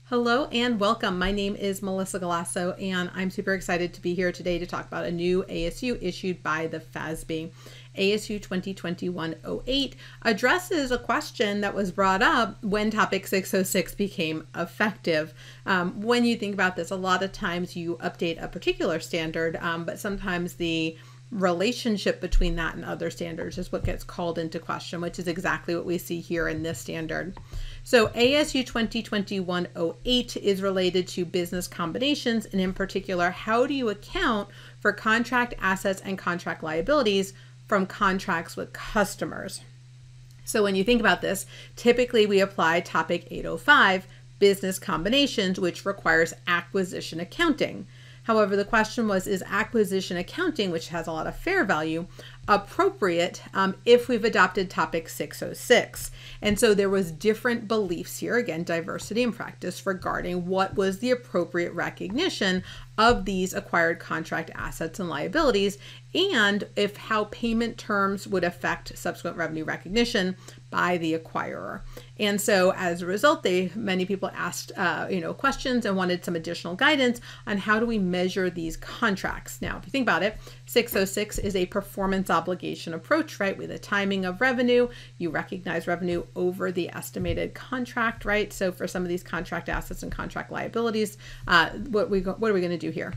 Hello and welcome. My name is Melissa Galasso and I'm super excited to be here today to talk about a new ASU issued by the FASB. ASU 2021-08 addresses a question that was brought up when Topic 606 became effective. When you think about this, a lot of times you update a particular standard, but sometimes the relationship between that and other standards is what gets called into question, which is exactly what we see here in this standard. So ASU 2021-08 is related to business combinations, and in particular, how do you account for contract assets and contract liabilities from contracts with customers? So when you think about this, typically we apply Topic 805, business combinations, which requires acquisition accounting. However, the question was, is acquisition accounting, which has a lot of fair value, appropriate if we've adopted Topic 606? And so there was different beliefs here, again, diversity in practice, regarding what was the appropriate recognition of these acquired contract assets and liabilities, and if how payment terms would affect subsequent revenue recognition by the acquirer. And so as a result, many people asked questions and wanted some additional guidance on how do we measure these contracts. Now, if you think about it, 606 is a performance obligation approach, right? With the timing of revenue, you recognize revenue over the estimated contract, right? So for some of these contract assets and contract liabilities, what are we going to do here?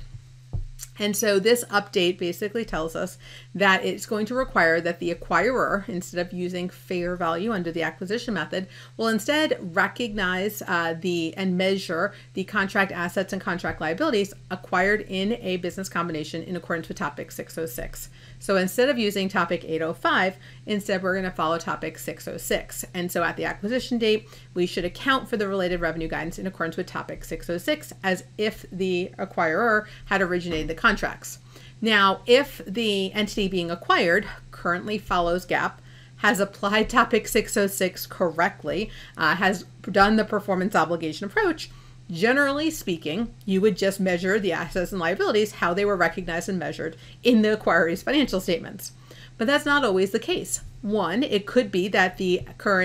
And so this update basically tells us that it's going to require that the acquirer, instead of using fair value under the acquisition method, will instead recognize and measure the contract assets and contract liabilities acquired in a business combination in accordance with Topic 606. So instead of using Topic 805, instead we're going to follow Topic 606. And so at the acquisition date, we should account for the related revenue guidance in accordance with Topic 606 as if the acquirer had originated the contracts. Now, if the entity being acquired currently follows GAAP, has applied Topic 606 correctly, has done the performance obligation approach, generally speaking, you would just measure the assets and liabilities how they were recognized and measured in the acquirer's financial statements. But that's not always the case. One, it could be that the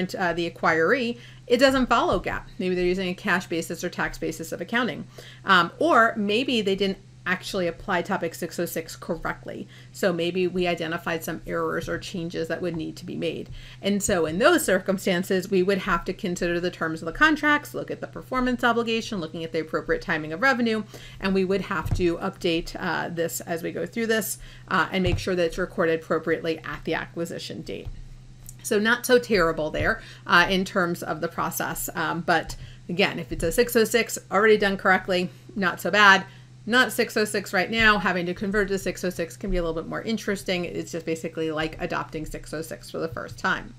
acquiree, it doesn't follow GAAP. Maybe they're using a cash basis or tax basis of accounting. Or maybe they didn't actually apply Topic 606 correctly. So maybe we identified some errors or changes that would need to be made. And so in those circumstances, we would have to consider the terms of the contracts, look at the performance obligation, looking at the appropriate timing of revenue, and we would have to update this as we go through this and make sure that it's recorded appropriately at the acquisition date. So not so terrible there in terms of the process. But again, if it's a 606 already done correctly, not so bad. Not 606 right now. Having to convert to 606 can be a little bit more interesting. It's just basically like adopting 606 for the first time.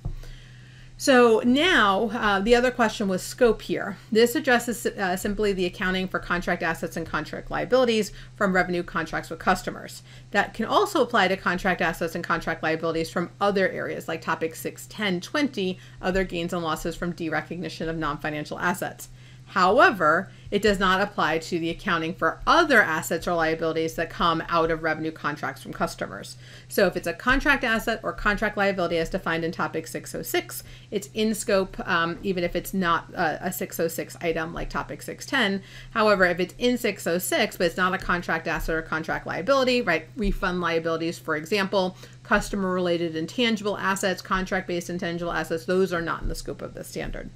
So now the other question was scope here. This addresses simply the accounting for contract assets and contract liabilities from revenue contracts with customers. That can also apply to contract assets and contract liabilities from other areas like Topic 610-20, other gains and losses from derecognition of non-financial assets. However, it does not apply to the accounting for other assets or liabilities that come out of revenue contracts from customers. So if it's a contract asset or contract liability as defined in Topic 606, it's in scope even if it's not a 606 item like Topic 610. However, if it's in 606, but it's not a contract asset or contract liability, right? Refund liabilities, for example, customer-related intangible assets, contract-based intangible assets, those are not in the scope of the standard.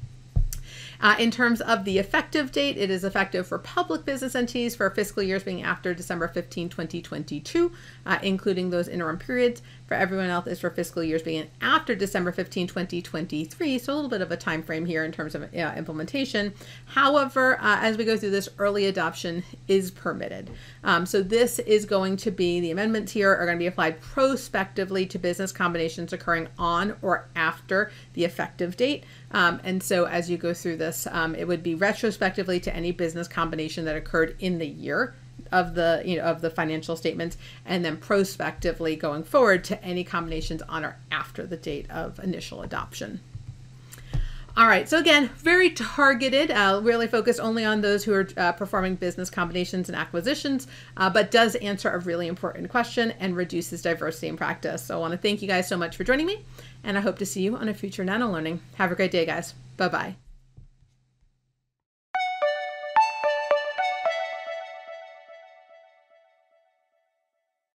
In terms of the effective date, it is effective for public business entities for fiscal years being after December 15, 2022, including those interim periods. For everyone else, is for fiscal years being after December 15, 2023, so a little bit of a time frame here in terms of implementation. However, as we go through this, early adoption is permitted. So this is going to be, the amendments here are going to be applied prospectively to business combinations occurring on or after the effective date. And so as you go through this, it would be retrospectively to any business combination that occurred in the year of the financial statements, and then prospectively going forward to any combinations on or after the date of initial adoption. All right, so again, very targeted, really focused only on those who are performing business combinations and acquisitions, but does answer a really important question and reduces diversity in practice. So I want to thank you guys so much for joining me, and I hope to see you on a future Nano Learning. Have a great day, guys. Bye-bye.